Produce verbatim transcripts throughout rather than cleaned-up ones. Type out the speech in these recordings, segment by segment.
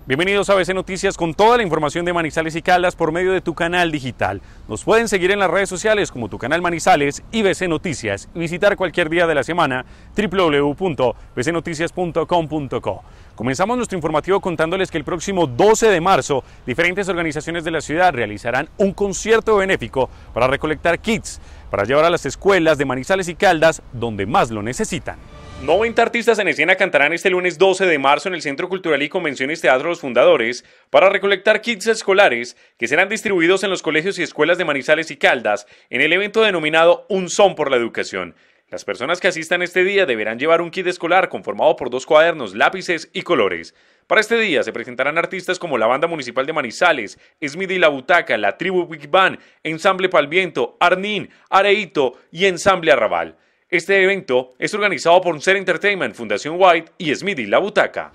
Bienvenidos a B C Noticias con toda la información de Manizales y Caldas por medio de tu canal digital. Nos pueden seguir en las redes sociales como tu canal Manizales y B C Noticias y visitar cualquier día de la semana w w w punto b c noticias punto com punto co. Comenzamos nuestro informativo contándoles que el próximo doce de marzo diferentes organizaciones de la ciudad realizarán un concierto benéfico para recolectar kits para llevar a las escuelas de Manizales y Caldas donde más lo necesitan. noventa artistas en escena cantarán este lunes doce de marzo en el Centro Cultural y Convenciones Teatro Los Fundadores para recolectar kits escolares que serán distribuidos en los colegios y escuelas de Manizales y Caldas en el evento denominado Un Son por la Educación. Las personas que asistan este día deberán llevar un kit escolar conformado por dos cuadernos, lápices y colores. Para este día se presentarán artistas como la Banda Municipal de Manizales, Smithy La Butaca, la Tribu Big Band, Ensamble Palviento, Arnín, Areito y Ensamble Arrabal. Este evento es organizado por Ser Entertainment, Fundación White y Smithy La Butaca.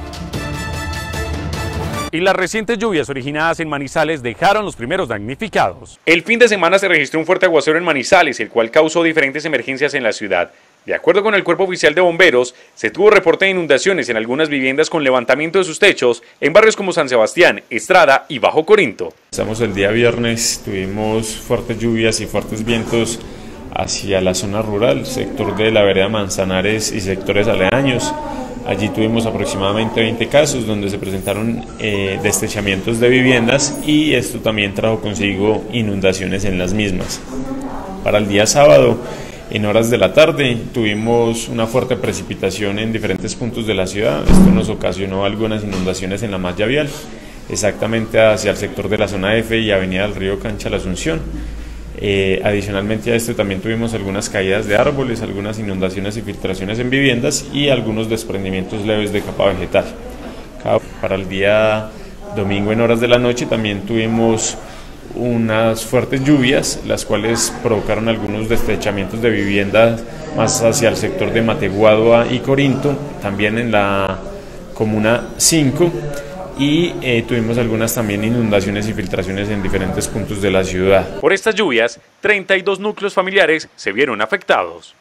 Y las recientes lluvias originadas en Manizales dejaron los primeros damnificados. El fin de semana se registró un fuerte aguacero en Manizales, el cual causó diferentes emergencias en la ciudad. De acuerdo con el Cuerpo Oficial de Bomberos, se tuvo reporte de inundaciones en algunas viviendas con levantamiento de sus techos en barrios como San Sebastián, Estrada y Bajo Corinto. Estamos el día viernes, tuvimos fuertes lluvias y fuertes vientos hacia la zona rural, sector de la vereda Manzanares y sectores aledaños. Allí tuvimos aproximadamente veinte casos donde se presentaron eh, destrechamientos de viviendas y esto también trajo consigo inundaciones en las mismas. Para el día sábado, en horas de la tarde, tuvimos una fuerte precipitación en diferentes puntos de la ciudad. Esto nos ocasionó algunas inundaciones en la malla vial, exactamente hacia el sector de la zona F y avenida del Río Cancha La Asunción. Eh, adicionalmente a esto también tuvimos algunas caídas de árboles, algunas inundaciones y filtraciones en viviendas y algunos desprendimientos leves de capa vegetal. Para el día domingo en horas de la noche también tuvimos unas fuertes lluvias, las cuales provocaron algunos destrechamientos de viviendas más hacia el sector de Mateguadua y Corinto, también en la comuna cinco. Y eh, tuvimos algunas también inundaciones y filtraciones en diferentes puntos de la ciudad. Por estas lluvias, treinta y dos núcleos familiares se vieron afectados.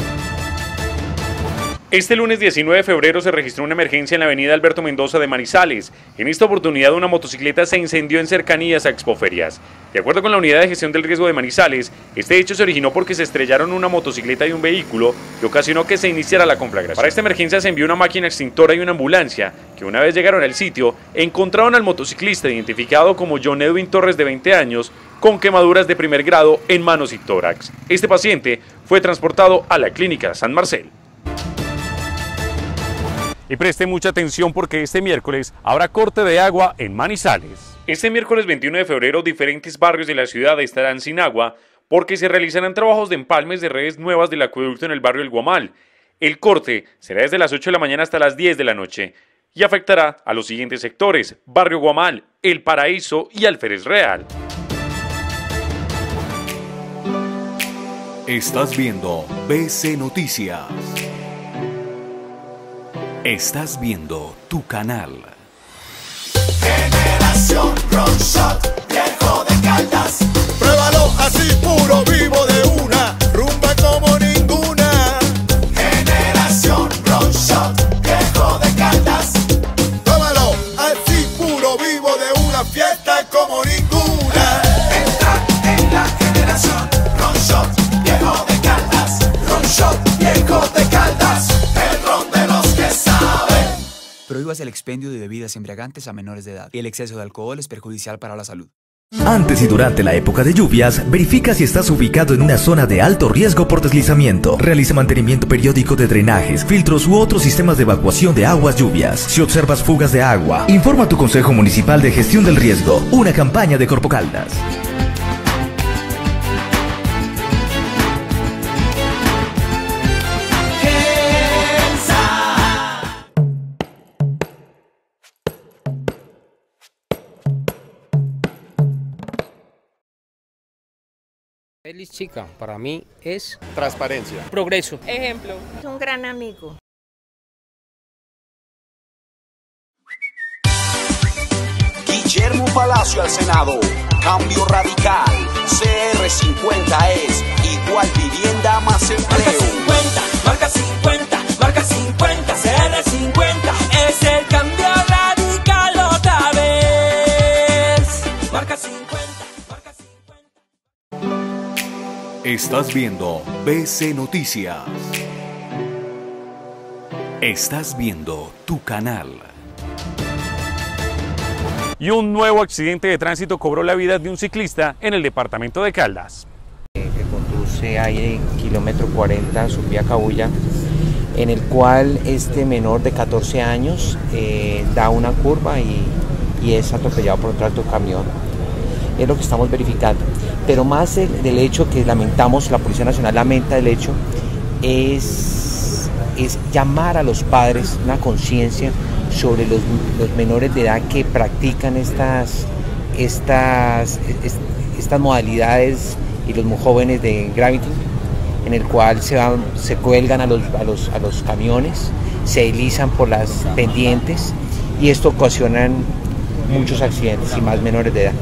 Este lunes diecinueve de febrero se registró una emergencia en la avenida Alberto Mendoza de Manizales. En esta oportunidad una motocicleta se incendió en cercanías a Expoferias. De acuerdo con la Unidad de Gestión del Riesgo de Manizales, este hecho se originó porque se estrellaron una motocicleta y un vehículo que ocasionó que se iniciara la conflagración. Para esta emergencia se envió una máquina extintora y una ambulancia, que una vez llegaron al sitio, encontraron al motociclista identificado como John Edwin Torres de veinte años, con quemaduras de primer grado en manos y tórax. Este paciente fue transportado a la clínica San Marcel. Y preste mucha atención porque este miércoles habrá corte de agua en Manizales. Este miércoles veintiuno de febrero diferentes barrios de la ciudad estarán sin agua porque se realizarán trabajos de empalmes de redes nuevas del acueducto en el barrio El Guamal. El corte será desde las ocho de la mañana hasta las diez de la noche y afectará a los siguientes sectores: Barrio Guamal, El Paraíso y Alférez Real. Estás viendo B C Noticias. Estás viendo tu canal. Generación Ron Shot, viejo de Caldas. Pruébalo así puro, vivo de una, rumba como ninguna. Generación Ron Shot, viejo de Caldas. Pruébalo así puro, vivo de una, fiesta como ninguna. Entra en la generación Ron Shot, viejo de Caldas. Ron Shot, viejo de Caldas. El ron de los que saben. Prohíbas el expendio de bebidas embriagantes a menores de edad. El exceso de alcohol es perjudicial para la salud. Antes y durante la época de lluvias, verifica si estás ubicado en una zona de alto riesgo por deslizamiento. Realiza mantenimiento periódico de drenajes, filtros u otros sistemas de evacuación de aguas lluvias. Si observas fugas de agua, informa a tu Consejo Municipal de Gestión del Riesgo. Una campaña de Corpo Caldas. Feliz chica, para mí es transparencia, progreso, ejemplo, es un gran amigo. Guillermo Palacio al Senado, cambio radical, C R cincuenta es igual vivienda más empleo. Marca cincuenta, marca cincuenta, marca cincuenta, C R cincuenta es el cambio radical. Estás viendo B C Noticias. Estás viendo tu canal. Y un nuevo accidente de tránsito cobró la vida de un ciclista en el departamento de Caldas. Que conduce ahí en kilómetro cuarenta, subía Cabulla, en el cual este menor de catorce años eh, da una curva y, y es atropellado por un tracto camión. Es lo que estamos verificando. Pero más del, del hecho que lamentamos, la Policía Nacional lamenta el hecho, es, es llamar a los padres una conciencia sobre los, los menores de edad que practican estas, estas, estas modalidades y los muy jóvenes de gravity, en el cual se, van, se cuelgan a los, a, los, a los camiones, se deslizan por las pendientes y esto ocasiona muchos accidentes y más menores de edad.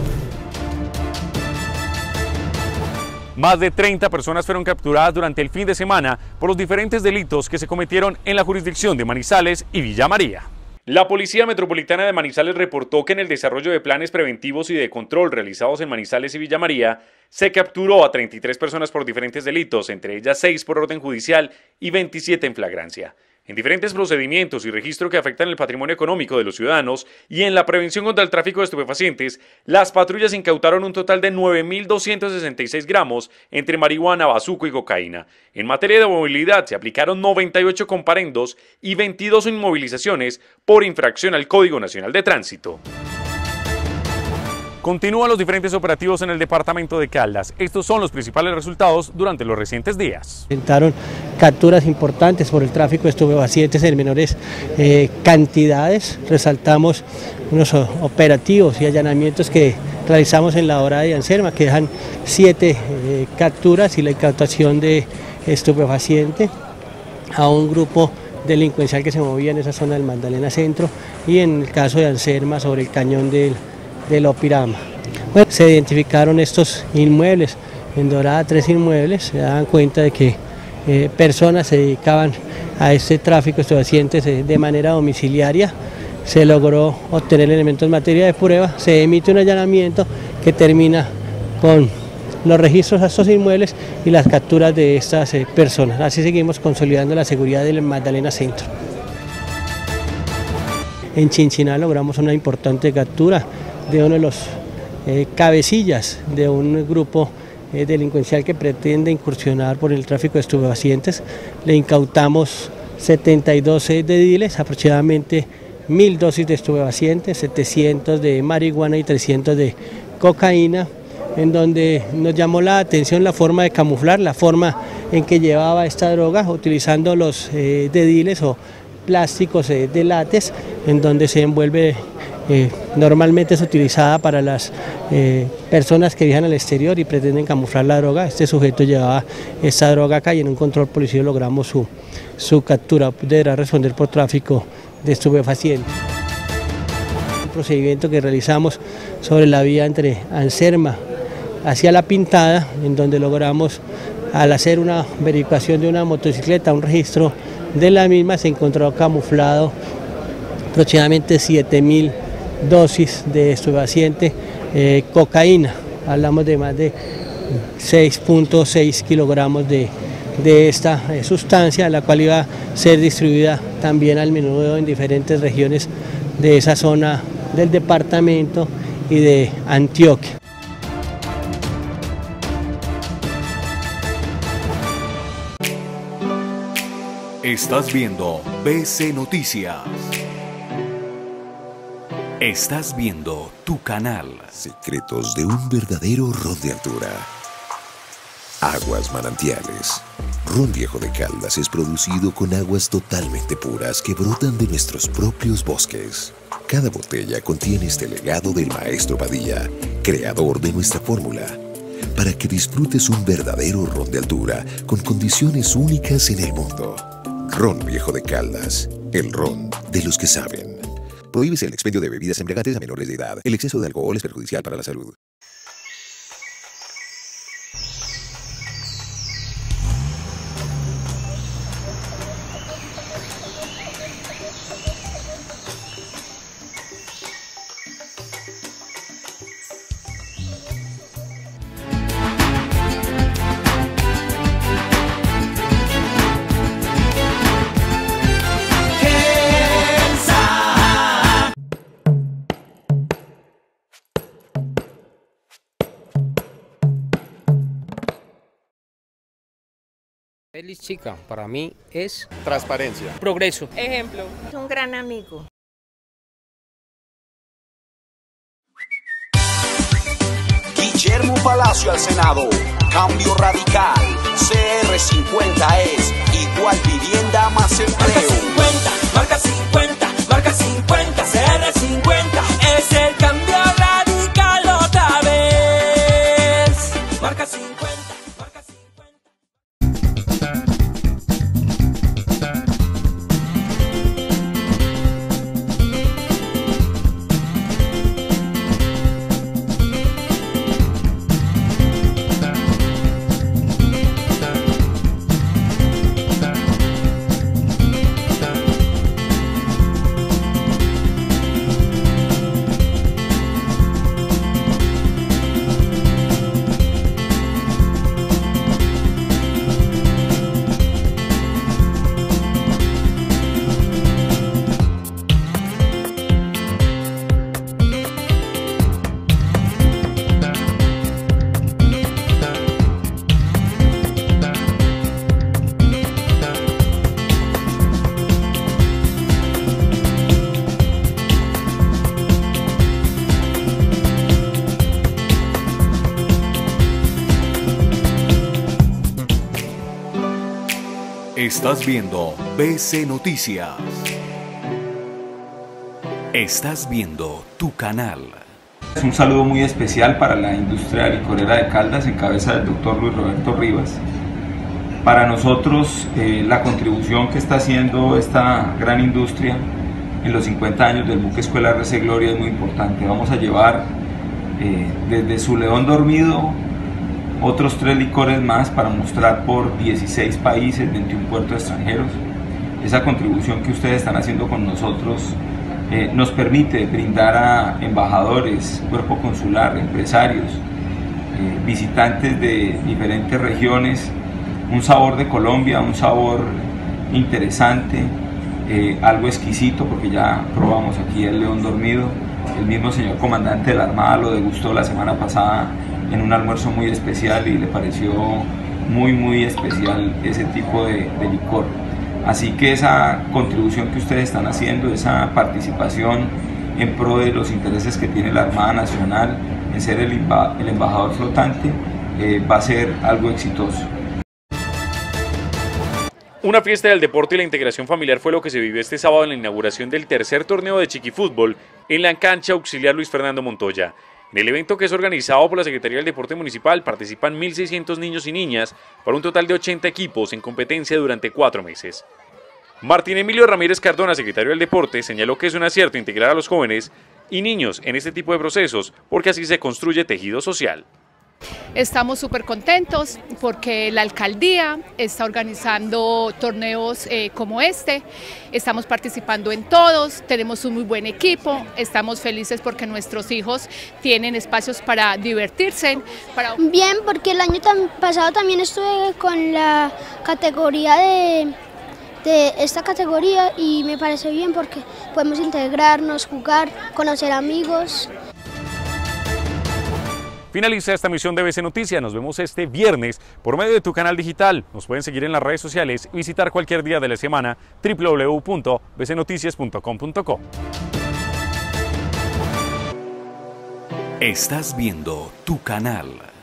Más de treinta personas fueron capturadas durante el fin de semana por los diferentes delitos que se cometieron en la jurisdicción de Manizales y Villa María. La Policía Metropolitana de Manizales reportó que en el desarrollo de planes preventivos y de control realizados en Manizales y Villa María se capturó a treinta y tres personas por diferentes delitos, entre ellas seis por orden judicial y veintisiete en flagrancia. En diferentes procedimientos y registro que afectan el patrimonio económico de los ciudadanos y en la prevención contra el tráfico de estupefacientes, las patrullas incautaron un total de nueve mil doscientos sesenta y seis gramos entre marihuana, bazuco y cocaína. En materia de movilidad se aplicaron noventa y ocho comparendos y veintidós inmovilizaciones por infracción al Código Nacional de Tránsito. Continúan los diferentes operativos en el departamento de Caldas. Estos son los principales resultados durante los recientes días. Presentaron capturas importantes por el tráfico de estupefacientes en menores eh, cantidades. Resaltamos unos operativos y allanamientos que realizamos en la hora de Anserma, que dejan siete eh, capturas y la incautación de estupefaciente a un grupo delincuencial que se movía en esa zona del Magdalena Centro, y en el caso de Anserma sobre el cañón del del Opirama. Bueno, se identificaron estos inmuebles, en Dorada tres inmuebles, se daban cuenta de que eh, personas se dedicaban a este tráfico de estupefacientes eh, de manera domiciliaria. Se logró obtener elementos en materia de prueba, se emite un allanamiento que termina con los registros a estos inmuebles y las capturas de estas eh, personas. Así seguimos consolidando la seguridad del Magdalena Centro. En Chinchiná logramos una importante captura de uno de los eh, cabecillas de un grupo eh, delincuencial que pretende incursionar por el tráfico de estupefacientes. Le incautamos setenta y dos dediles, aproximadamente mil dosis de estupefacientes, setecientos de marihuana y trescientos de cocaína, en donde nos llamó la atención la forma de camuflar, la forma en que llevaba esta droga, utilizando los eh, dediles o plásticos eh, de látex, en donde se envuelve. Eh, normalmente es utilizada para las eh, personas que viajan al exterior y pretenden camuflar la droga. Este sujeto llevaba esta droga acá y en un control policial logramos su, su captura. Deberá responder por tráfico de estupefacientes. Un procedimiento que realizamos sobre la vía entre Anserma hacia La Pintada, en donde logramos, al hacer una verificación de una motocicleta, un registro de la misma, se encontró camuflado aproximadamente siete mil dosis de estupefaciente, eh, cocaína. Hablamos de más de seis punto seis kilogramos de, de esta eh, sustancia, la cual iba a ser distribuida también al menudo en diferentes regiones de esa zona del departamento y de Antioquia. Estás viendo B C Noticias. Estás viendo tu canal. Secretos de un verdadero ron de altura. Aguas manantiales. Ron Viejo de Caldas es producido con aguas totalmente puras que brotan de nuestros propios bosques. Cada botella contiene este legado del maestro Padilla, creador de nuestra fórmula, para que disfrutes un verdadero ron de altura con condiciones únicas en el mundo. Ron Viejo de Caldas, el ron de los que saben. Prohíbese el expendio de bebidas embriagantes a menores de edad. El exceso de alcohol es perjudicial para la salud. Feliz chica, para mí es transparencia, progreso, ejemplo, es un gran amigo. Guillermo Palacio al Senado, Cambio Radical, C R cincuenta es igual vivienda más empleo. Marca cincuenta, marca cincuenta, C R cincuenta es el cambio radical otra vez. Marca cincuenta, marca cincuenta. Estás viendo B C Noticias. Estás viendo tu canal. Un saludo muy especial para la industria licorera de Caldas en cabeza del doctor Luis Roberto Rivas. Para nosotros eh, la contribución que está haciendo esta gran industria en los cincuenta años del buque Escuela R C Gloria es muy importante. Vamos a llevar eh, desde su León Dormido otros tres licores más para mostrar por dieciséis países, veintiún puertos extranjeros. Esa contribución que ustedes están haciendo con nosotros eh, nos permite brindar a embajadores, cuerpo consular, empresarios, eh, visitantes de diferentes regiones, un sabor de Colombia, un sabor interesante, eh, algo exquisito, porque ya probamos aquí el León Dormido. El mismo señor comandante de la Armada lo degustó la semana pasada en un almuerzo muy especial y le pareció muy muy especial ese tipo de, de licor. Así que esa contribución que ustedes están haciendo, esa participación en pro de los intereses que tiene la Armada Nacional en ser el, el embajador flotante, eh, va a ser algo exitoso. Una fiesta del deporte y la integración familiar fue lo que se vivió este sábado en la inauguración del tercer torneo de chiquifútbol en la cancha auxiliar Luis Fernando Montoya. En el evento, que es organizado por la Secretaría del Deporte Municipal, participan mil seiscientos niños y niñas para un total de ochenta equipos en competencia durante cuatro meses. Martín Emilio Ramírez Cardona, secretario del Deporte, señaló que es un acierto integrar a los jóvenes y niños en este tipo de procesos porque así se construye tejido social. Estamos súper contentos porque la alcaldía está organizando torneos eh, como este, estamos participando en todos, tenemos un muy buen equipo, estamos felices porque nuestros hijos tienen espacios para divertirse. Para... Bien, porque el año tam- pasado también estuve con la categoría de, de esta categoría y me parece bien porque podemos integrarnos, jugar, conocer amigos. Finaliza esta emisión de B C Noticias. Nos vemos este viernes por medio de tu canal digital. Nos pueden seguir en las redes sociales y visitar cualquier día de la semana w w w punto b c noticias punto com punto co. Estás viendo tu canal.